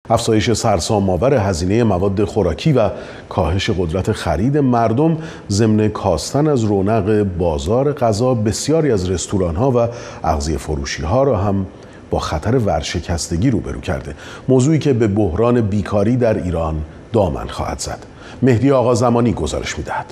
افزایش سرسام‌آور هزینه مواد خوراکی و کاهش قدرت خرید مردم ضمن کاستن از رونق بازار غذا بسیاری از رستوران‌ها و اغذیه فروشی‌ها را هم با خطر ورشکستگی روبرو کرده. موضوعی که به بحران بیکاری در ایران دامن خواهد زد. مهدی آقازمانی گزارش می‌دهد.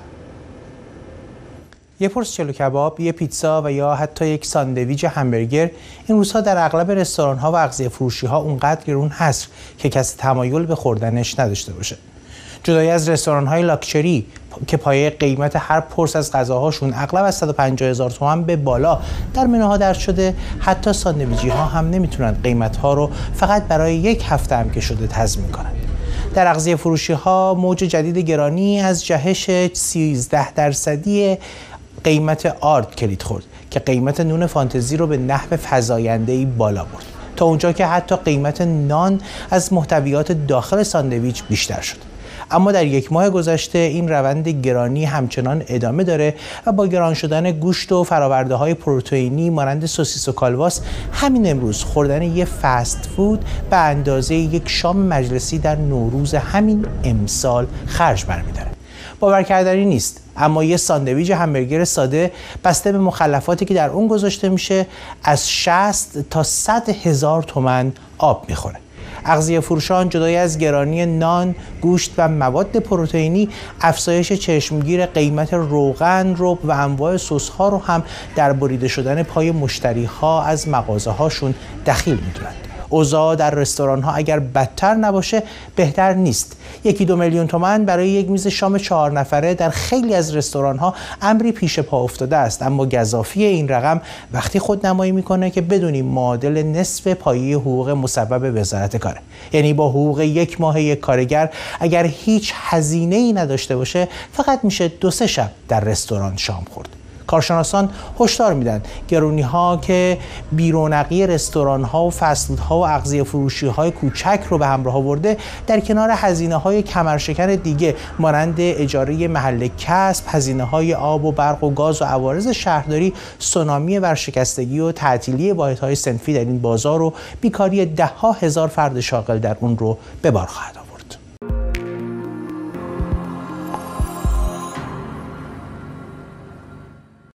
یه پرس چلو کباب، یه پیتزا و یا حتی یک ساندویچ همبرگر این روزها در اغلب رستوران‌ها و اغذیه فروشی‌ها اونقدر گرون هست که کسی تمایل به خوردنش نداشته باشه. جدای از رستوران‌های لاکچری که پایه قیمت هر پرس از غذاهاشون اغلب از 150,000 تومان به بالا در منوها درج شده، حتی ساندویچی‌ها هم نمیتونن قیمت‌ها رو فقط برای یک هفته هم که شده تضمین کنن. در اغذیه فروشی‌ها موج جدید گرانی از جهش 13% قیمت آرد کلید خورد که قیمت نون فانتزی رو به نحو فزاینده‌ای بالا برد، تا اونجا که حتی قیمت نان از محتویات داخل ساندویچ بیشتر شد. اما در یک ماه گذشته این روند گرانی همچنان ادامه داره و با گران شدن گوشت و فرآورده‌های پروتئینی مانند سوسیس و کالباس، همین امروز خوردن یه فست فود به اندازه یک شام مجلسی در نوروز همین امسال خرج برمی‌داره. باور کردنی نیست، اما یه ساندویچ همبرگر ساده بسته به مخلفاتی که در اون گذاشته میشه از 60 تا 100,000 تومان آب میخوره. اغذیه فروشان جدای از گرانی نان، گوشت و مواد پروتئینی، افزایش چشمگیر قیمت روغن، رب و انواع سس‌ها رو هم در بریده شدن پای مشتری‌ها از مغازه‌هاشون دخیل می‌دونند. اوضاع در رستوران‌ها اگر بدتر نباشه بهتر نیست. 1-2 میلیون تومان برای یک میز شام 4 نفره در خیلی از رستوران‌ها امری پیش پا افتاده است، اما گزافی این رقم وقتی خودنمایی میکنه که بدونیم معادل نصف پایه حقوق مصوب وزارت کاره. یعنی با حقوق یک ماه یک کارگر اگر هیچ هزینه‌ای نداشته باشه فقط میشه 2-3 شب در رستوران شام خورد. کارشناسان هشدار میدن گرونی‌ها که بی‌رونقی رستوران‌ها و فست‌فودها و اغذیه فروشی‌های کوچک رو به همراه آورده، در کنار هزینه‌های کمرشکن دیگه مانند اجاره محل کسب، هزینه‌های آب و برق و گاز و عوارض شهرداری، سونامی ورشکستگی و تعطیلی واحدهای صنفی در این بازار و بیکاری 10,000 فرد شاغل در اون رو به بار خواهد آورد.